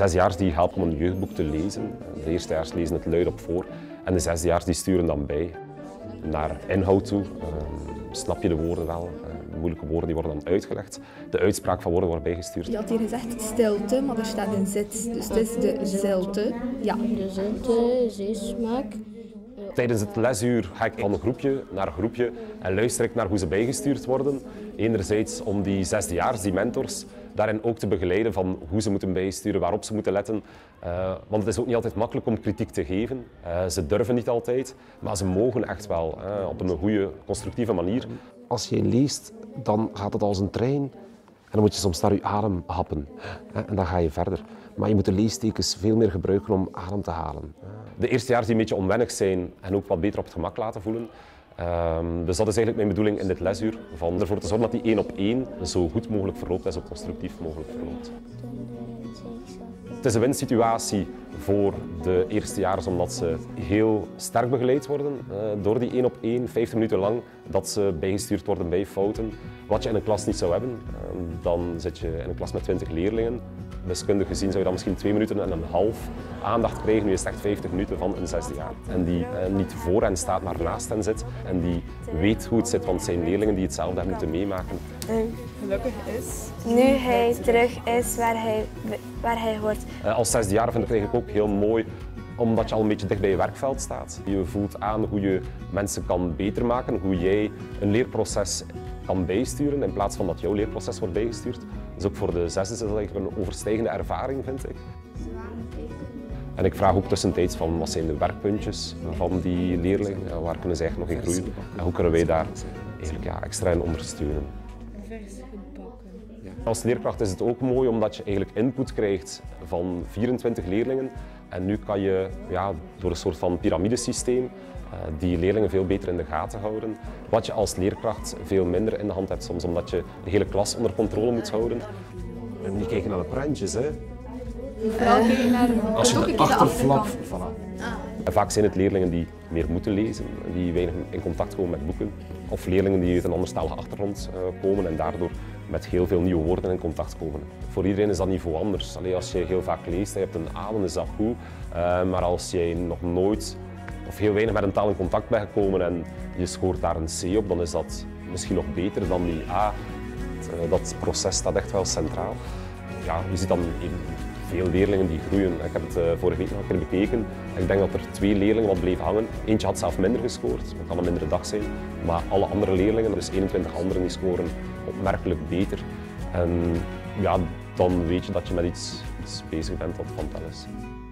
zesdejaars die helpen om een jeugdboek te lezen. De eerstejaars lezen het luid op voor en de zesdejaars die sturen dan bij naar inhoud toe. Snap je de woorden wel? Moeilijke woorden die worden dan uitgelegd. De uitspraak van woorden wordt bijgestuurd. Je had hier gezegd stilte, maar er staat een zit. Dus het is de zilte. Ja. De zilte, zeesmaak. Tijdens het lesuur ga ik van groepje naar groepje en luister ik naar hoe ze bijgestuurd worden. Enerzijds om die zesdejaars, die mentors, daarin ook te begeleiden van hoe ze moeten bijsturen, waarop ze moeten letten. Want het is ook niet altijd makkelijk om kritiek te geven. Ze durven niet altijd, maar ze mogen echt wel op een goede, constructieve manier. Als je leest, dan gaat het als een trein en dan moet je soms naar je adem happen. En dan ga je verder. Maar je moet de leestekens veel meer gebruiken om adem te halen. De eerstejaars die een beetje onwennig zijn en ook wat beter op het gemak laten voelen. Dus dat is eigenlijk mijn bedoeling in dit lesuur. Van ervoor te zorgen dat die 1-op-1 zo goed mogelijk verloopt en zo constructief mogelijk verloopt. Het is een winsituatie voor de eerstejaars omdat ze heel sterk begeleid worden door die 1-op-1, 50 minuten lang, dat ze bijgestuurd worden bij fouten. Wat je in een klas niet zou hebben. Dan zit je in een klas met 20 leerlingen. Wiskundig gezien zou je dan misschien 2 minuten en een half aandacht krijgen. Nu is het echt 50 minuten van een zesdejaar. En die niet voor hen staat, maar naast hen zit. En die weet hoe het zit, want het zijn leerlingen die hetzelfde hebben moeten meemaken. Gelukkig is nu hij terug is waar hij hoort. Als zesdejaar vind ik het eigenlijk ook heel mooi omdat je al een beetje dicht bij je werkveld staat. Je voelt aan hoe je mensen kan beter maken, hoe jij een leerproces kan bijsturen in plaats van dat jouw leerproces wordt bijgestuurd. Dus ook voor de zesdes is dat eigenlijk een overstijgende ervaring, vind ik. En ik vraag ook tussentijds van wat zijn de werkpuntjes van die leerlingen, waar kunnen ze eigenlijk nog in groeien en hoe kunnen wij daar eigenlijk, extra in ondersteunen. Als leerkracht is het ook mooi omdat je eigenlijk input krijgt van 24 leerlingen en nu kan je door een soort van piramidesysteem die leerlingen veel beter in de gaten houden. Wat je als leerkracht veel minder in de hand hebt soms, omdat je de hele klas onder controle moet houden. We moeten niet kijken naar de prentjes, hè. Vooral kijken naar als je de achterflap... Voilà. Vaak zijn het leerlingen die meer moeten lezen, die weinig in contact komen met boeken. Of leerlingen die uit een anderstalige achtergrond komen en daardoor met heel veel nieuwe woorden in contact komen. Voor iedereen is dat niveau anders. Als je heel vaak leest en je hebt een A, dan is dat goed. Maar als jij nog nooit of heel weinig met een taal in contact bent gekomen en je scoort daar een C op, dan is dat misschien nog beter dan die A. Dat proces staat echt wel centraal. Ja, je ziet dan veel leerlingen die groeien. Ik heb het vorige week nog een keer bekeken. Ik denk dat er 2 leerlingen wat bleven hangen. Eentje had zelf minder gescoord, dat kan een mindere dag zijn. Maar alle andere leerlingen, dus 21 anderen, die scoren opmerkelijk beter. En ja, dan weet je dat je met iets bezig bent dat van tel is.